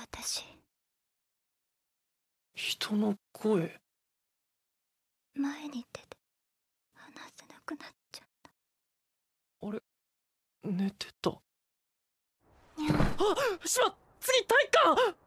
私。 人の声。 前に出て話せなくなっちゃった。 あれ、寝てた。 にゃん。 あ、しまっ、次体育館。